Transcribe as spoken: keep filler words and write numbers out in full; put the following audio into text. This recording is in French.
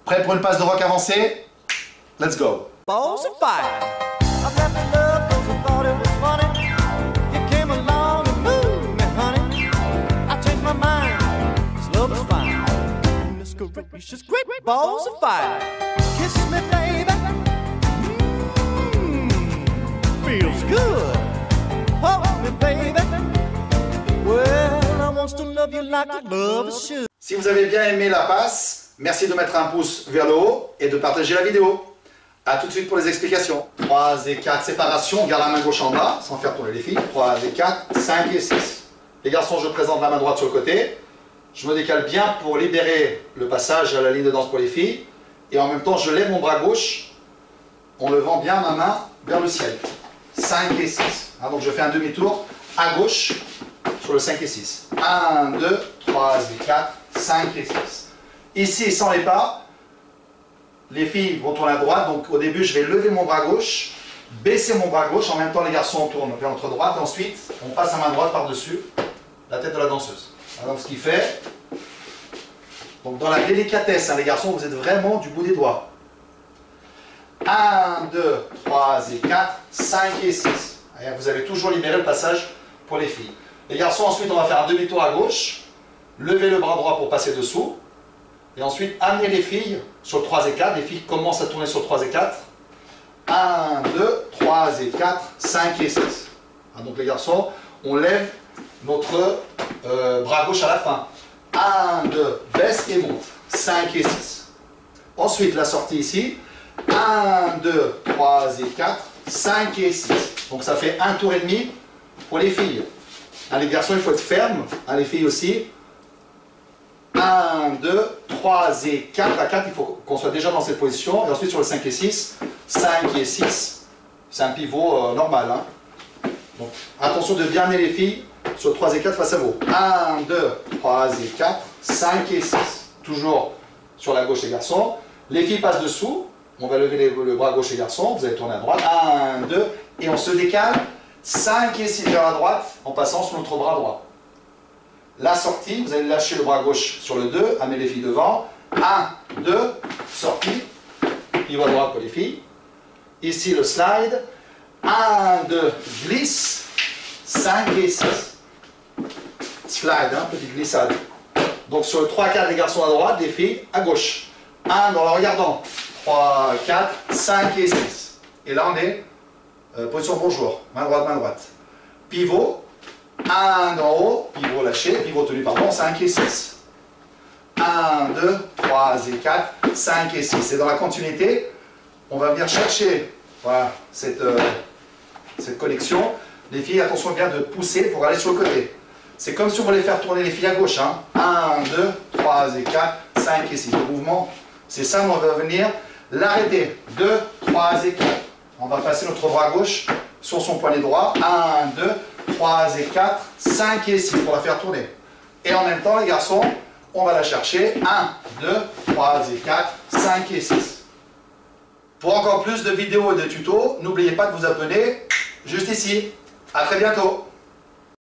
Prêt pour une passe de rock avancée? Let's go. Balls of fire. I've left the love cause I thought it was funny. You came along and moved me, honey. I changed my mind, this love is fine. Miss Gracious, great balls of fire. Kiss me, baby. Mmm, feels good. Hold me, baby. Well, I want to love you like a lover should. Si vous avez bien aimé la passe, merci de mettre un pouce vers le haut et de partager la vidéo. A tout de suite pour les explications. trois et quatre, séparation, on garde la main gauche en bas, sans faire tourner les filles. trois et quatre, cinq et six. Les garçons, je présente la main droite sur le côté. Je me décale bien pour libérer le passage à la ligne de danse pour les filles. Et en même temps, je lève mon bras gauche en levant bien ma main vers le ciel. cinq et six. Hein, donc je fais un demi-tour à gauche sur le cinq et six. un, deux, trois et quatre, cinq et six. Ici, sans les pas, les filles vont tourner à droite, donc au début je vais lever mon bras gauche, baisser mon bras gauche, en même temps les garçons tournent vers notre droite, et ensuite on passe à main droite par-dessus la tête de la danseuse. Alors ce qui fait, donc dans la délicatesse, hein, les garçons, vous êtes vraiment du bout des doigts. un, deux, trois et quatre, cinq et six. Vous avez toujours libéré le passage pour les filles. Les garçons, ensuite on va faire un demi-tour à gauche, lever le bras droit pour passer dessous, et ensuite amener les filles sur le trois et quatre. Les filles commencent à tourner sur le trois et quatre. un, deux, trois et quatre, cinq et six. Ah, donc les garçons, on lève notre euh, bras gauche à la fin. un, deux, baisse et monte. cinq et six. Ensuite, la sortie ici. un, deux, trois et quatre, cinq et six. Donc ça fait un tour et demi pour les filles. Hein, les garçons, il faut être ferme. Hein, les filles aussi. un, deux, trois et quatre. À quatre, il faut qu'on soit déjà dans cette position. Et ensuite sur le cinq et six, cinq et six, c'est un pivot euh, normal. Hein. Donc, attention de bien amener les filles sur le trois et quatre face à vous. un, deux, trois et quatre, cinq et six. Toujours sur la gauche les garçons. Les filles passent dessous. On va lever les, le bras gauche les garçons. Vous allez tourner à droite. un, deux. Et on se décale. cinq et six vers la droite en passant sur notre bras droit. La sortie, vous allez lâcher le bras gauche sur le deux, amener les filles devant. un, deux, sortie. Pivot à droite pour les filles. Ici le slide. un, deux, glisse. cinq et six. Slide, hein, petite glissade. Donc sur le trois quatre, les garçons à droite, les filles à gauche. un dans le regardant. trois, quatre, cinq et six. Et là on est euh, position bonjour. Main droite, main droite. Pivot. un en haut, pivot lâché, pivot tenu, pardon, cinq et six. un, deux, trois et quatre, cinq et six. Et dans la continuité, on va venir chercher voilà, cette, euh, cette connexion. Les filles, attention bien de pousser pour aller sur le côté. C'est comme si on voulait faire tourner les filles à gauche. Hein. un, deux, trois et quatre, cinq et six. Le mouvement, c'est ça, mais on va venir l'arrêter. deux, trois et quatre. On va passer notre bras gauche sur son poignet droit. un, deux, trois et quatre, cinq et six pour la faire tourner. Et en même temps, les garçons, on va la chercher. un, deux, trois et quatre, cinq et six. Pour encore plus de vidéos et de tutos, n'oubliez pas de vous abonner juste ici. A très bientôt.